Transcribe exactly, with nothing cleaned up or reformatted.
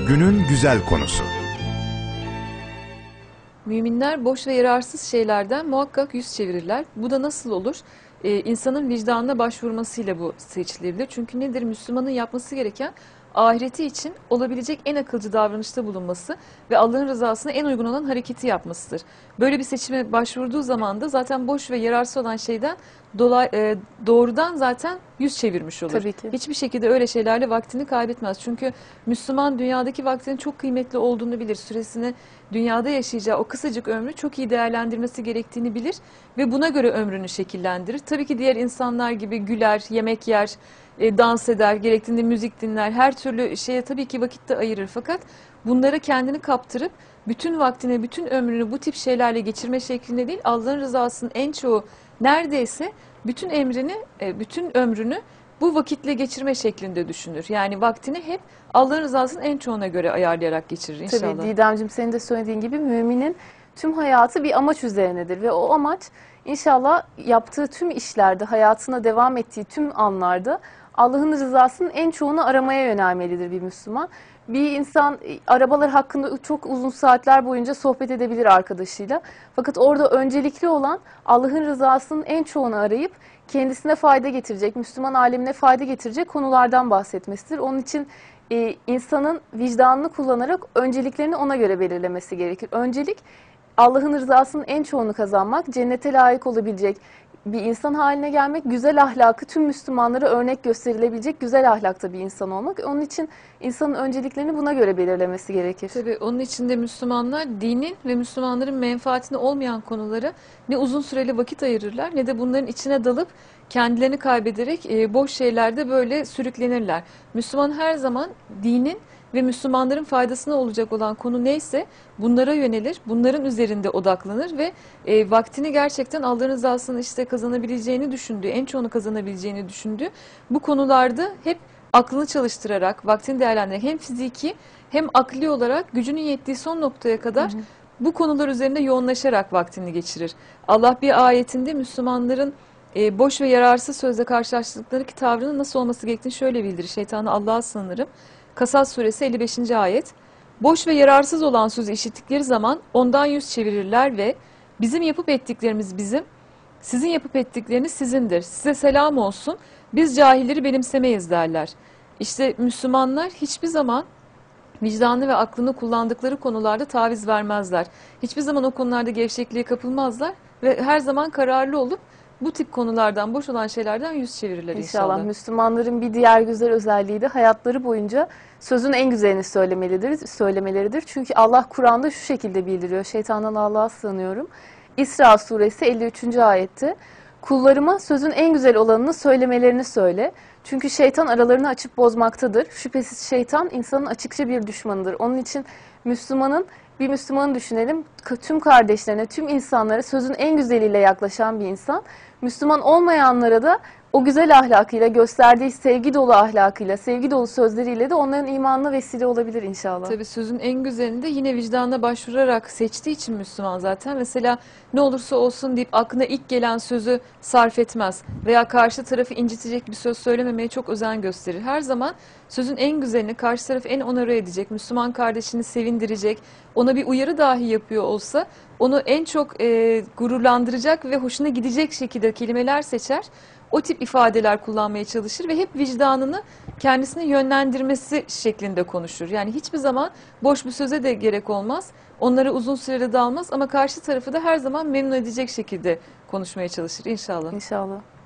Günün güzel konusu. Müminler boş ve yararsız şeylerden muhakkak yüz çevirirler. Bu da nasıl olur? Ee, insanın vicdanına başvurmasıyla bu seçilebilir. Çünkü nedir? Müslümanın yapması gereken ahireti için olabilecek en akılcı davranışta bulunması ve Allah'ın rızasına en uygun olan hareketi yapmasıdır. Böyle bir seçime başvurduğu zaman da zaten boş ve yararsız olan şeyden dolay, e, doğrudan zaten yüz çevirmiş olur. Tabii ki. Hiçbir şekilde öyle şeylerle vaktini kaybetmez. Çünkü Müslüman dünyadaki vaktinin çok kıymetli olduğunu bilir. Süresini dünyada yaşayacağı o kısacık ömrü çok iyi değerlendirmesi gerektiğini bilir ve buna göre ömrünü şekillendirir. Tabii ki diğer insanlar gibi güler, yemek yer, e, dans eder, gerektiğinde müzik dinler, her türlü şeye tabii ki vakit de ayırır. Fakat bunlara kendini kaptırıp bütün vaktini, bütün ömrünü bu tip şeylerle geçirme şeklinde değil, Allah'ın rızasının en çoğu neredeyse bütün emrini, e, bütün ömrünü bu vakitle geçirme şeklinde düşünür. Yani vaktini hep Allah'ın rızasının en çoğuna göre ayarlayarak geçirir inşallah. Tabii Didemciğim, senin de söylediğin gibi müminin tüm hayatı bir amaç üzerinedir ve o amaç inşallah yaptığı tüm işlerde, hayatına devam ettiği tüm anlarda Allah'ın rızasının en çoğunu aramaya yönelmelidir bir Müslüman. Bir insan arabalar hakkında çok uzun saatler boyunca sohbet edebilir arkadaşıyla. Fakat orada öncelikli olan Allah'ın rızasının en çoğunu arayıp kendisine fayda getirecek, Müslüman alemine fayda getirecek konulardan bahsetmesidir. Onun için e, insanın vicdanını kullanarak önceliklerini ona göre belirlemesi gerekir. Öncelik Allah'ın rızasının en çoğunu kazanmak, cennete layık olabilecek bir insan haline gelmek, güzel ahlakı tüm Müslümanlara örnek gösterilebilecek güzel ahlakta bir insan olmak. Onun için insanın önceliklerini buna göre belirlemesi gerekir. Tabii onun için de Müslümanlar dinin ve Müslümanların menfaatine olmayan konulara ne uzun süreli vakit ayırırlar ne de bunların içine dalıp kendilerini kaybederek e, boş şeylerde böyle sürüklenirler. Müslüman her zaman dinin ve Müslümanların faydasına olacak olan konu neyse bunlara yönelir, bunların üzerinde odaklanır ve e, vaktini gerçekten Allah'ın rızasını işte kazanabileceğini düşündüğü, en çoğunu kazanabileceğini düşündüğü bu konularda hep aklını çalıştırarak, vaktini değerlendirerek hem fiziki hem akli olarak gücünün yettiği son noktaya kadar hı hı. bu konular üzerinde yoğunlaşarak vaktini geçirir. Allah bir ayetinde Müslümanların e, boş ve yararsız sözle karşılaştıkları ki tavrının nasıl olması gerektiğini şöyle bildirir. Şeytanı Allah'a sığınırım. Kasas suresi elli beşinci ayet. Boş ve yararsız olan sözü işittikleri zaman ondan yüz çevirirler ve bizim yapıp ettiklerimiz bizim, sizin yapıp ettikleriniz sizindir. Size selam olsun, biz cahilleri benimsemeyiz derler. İşte Müslümanlar hiçbir zaman vicdanını ve aklını kullandıkları konularda taviz vermezler. Hiçbir zaman o konularda gevşekliğe kapılmazlar ve her zaman kararlı olup bu tip konulardan, boş olan şeylerden yüz çevirirler inşallah. İnşallah. Müslümanların bir diğer güzel özelliği de hayatları boyunca sözün en güzelini söylemelidir, söylemeleridir. Çünkü Allah Kur'an'da şu şekilde bildiriyor. Şeytandan Allah'a sığınıyorum. İsra suresi elli üçüncü ayette kullarıma sözün en güzel olanını söylemelerini söyle. Çünkü şeytan aralarını açıp bozmaktadır. Şüphesiz şeytan insanın açıkça bir düşmanıdır. Onun için Müslümanın Bir Müslümanı düşünelim, tüm kardeşlerine, tüm insanlara sözün en güzeliyle yaklaşan bir insan. Müslüman olmayanlara da o güzel ahlakıyla, gösterdiği sevgi dolu ahlakıyla, sevgi dolu sözleriyle de onların imanına vesile olabilir inşallah. Tabii sözün en güzelini de yine vicdanına başvurarak seçtiği için Müslüman zaten. Mesela ne olursa olsun deyip aklına ilk gelen sözü sarf etmez veya karşı tarafı incitecek bir söz söylememeye çok özen gösterir. Her zaman sözün en güzelini, karşı tarafı en onore edecek, Müslüman kardeşini sevindirecek, ona bir uyarı dahi yapıyor olsa onu en çok e, gururlandıracak ve hoşuna gidecek şekilde kelimeler seçer. O tip ifadeler kullanmaya çalışır ve hep vicdanını kendisine yönlendirmesi şeklinde konuşur. Yani hiçbir zaman boş bir söze de gerek olmaz. Onlara uzun sürede dalmaz ama karşı tarafı da her zaman memnun edecek şekilde konuşmaya çalışır inşallah. İnşallah.